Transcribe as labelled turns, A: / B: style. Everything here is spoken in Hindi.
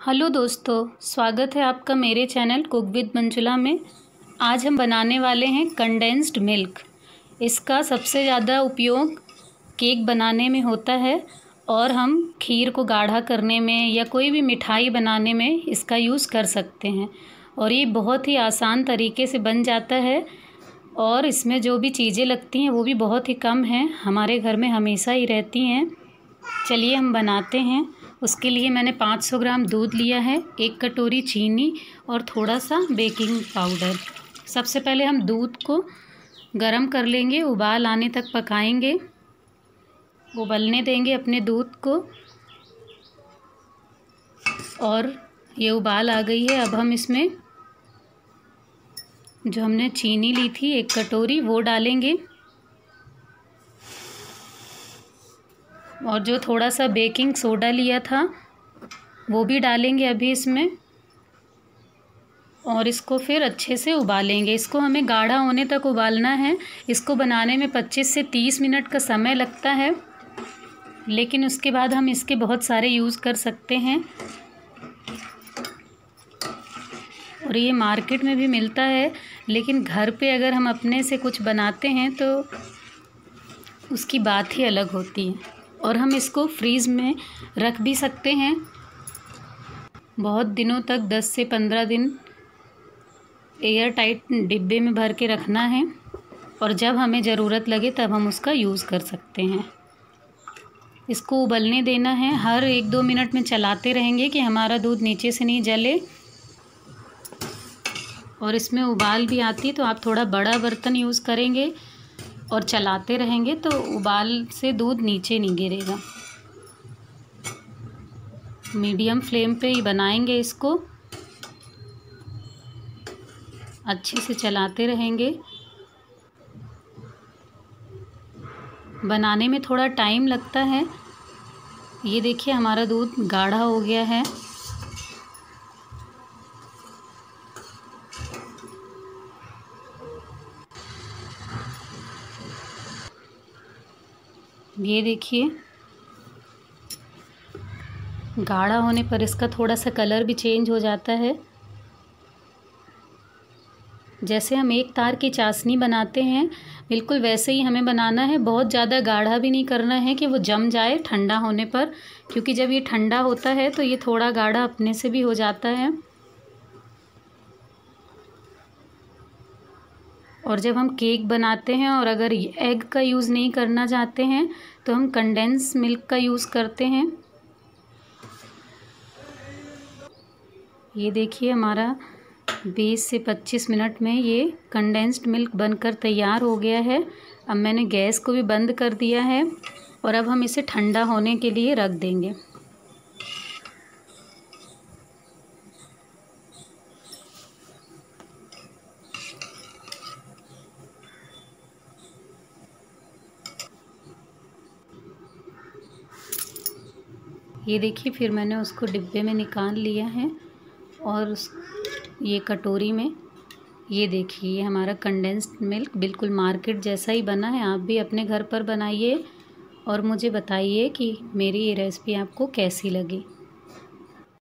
A: हेलो दोस्तों, स्वागत है आपका मेरे चैनल कुक विद मंजुला में। आज हम बनाने वाले हैं कंडेंस्ड मिल्क। इसका सबसे ज़्यादा उपयोग केक बनाने में होता है और हम खीर को गाढ़ा करने में या कोई भी मिठाई बनाने में इसका यूज़ कर सकते हैं। और ये बहुत ही आसान तरीके से बन जाता है और इसमें जो भी चीज़ें लगती हैं वो भी बहुत ही कम हैं, हमारे घर में हमेशा ही रहती हैं। चलिए हम बनाते हैं। उसके लिए मैंने 500 ग्राम दूध लिया है, 1 कटोरी चीनी और थोड़ा सा बेकिंग पाउडर। सबसे पहले हम दूध को गरम कर लेंगे, उबाल आने तक पकाएंगे, उबलने देंगे अपने दूध को। और ये उबाल आ गई है। अब हम इसमें जो हमने चीनी ली थी 1 कटोरी वो डालेंगे और जो थोड़ा सा बेकिंग सोडा लिया था वो भी डालेंगे अभी इसमें। और इसको फिर अच्छे से उबालेंगे। इसको हमें गाढ़ा होने तक उबालना है। इसको बनाने में 25 से 30 मिनट का समय लगता है, लेकिन उसके बाद हम इसके बहुत सारे यूज़ कर सकते हैं। और ये मार्केट में भी मिलता है, लेकिन घर पे अगर हम अपने से कुछ बनाते हैं तो उसकी बात ही अलग होती है। और हम इसको फ्रीज़ में रख भी सकते हैं बहुत दिनों तक, 10 से 15 दिन एयर टाइट डिब्बे में भर के रखना है और जब हमें ज़रूरत लगे तब हम उसका यूज़ कर सकते हैं। इसको उबलने देना है, हर 1-2 मिनट में चलाते रहेंगे कि हमारा दूध नीचे से नहीं जले। और इसमें उबाल भी आती है तो आप थोड़ा बड़ा बर्तन यूज़ करेंगे और चलाते रहेंगे तो उबाल से दूध नीचे नहीं गिरेगा। मीडियम फ्लेम पे ही बनाएंगे इसको, अच्छे से चलाते रहेंगे। बनाने में थोड़ा टाइम लगता है। ये देखिए हमारा दूध गाढ़ा हो गया है। ये देखिए गाढ़ा होने पर इसका थोड़ा सा कलर भी चेंज हो जाता है। जैसे हम एक तार की चाशनी बनाते हैं बिल्कुल वैसे ही हमें बनाना है। बहुत ज़्यादा गाढ़ा भी नहीं करना है कि वो जम जाए ठंडा होने पर, क्योंकि जब ये ठंडा होता है तो ये थोड़ा गाढ़ा अपने से भी हो जाता है। और जब हम केक बनाते हैं और अगर एग का यूज़ नहीं करना चाहते हैं तो हम कंडेंस मिल्क का यूज़ करते हैं। ये देखिए हमारा 20 से 25 मिनट में ये कंडेंस्ड मिल्क बनकर तैयार हो गया है। अब मैंने गैस को भी बंद कर दिया है और अब हम इसे ठंडा होने के लिए रख देंगे। ये देखिए फिर मैंने उसको डिब्बे में निकाल लिया है और ये कटोरी में। ये देखिए हमारा कंडेंस्ड मिल्क बिल्कुल मार्केट जैसा ही बना है। आप भी अपने घर पर बनाइए और मुझे बताइए कि मेरी ये रेसिपी आपको कैसी लगी।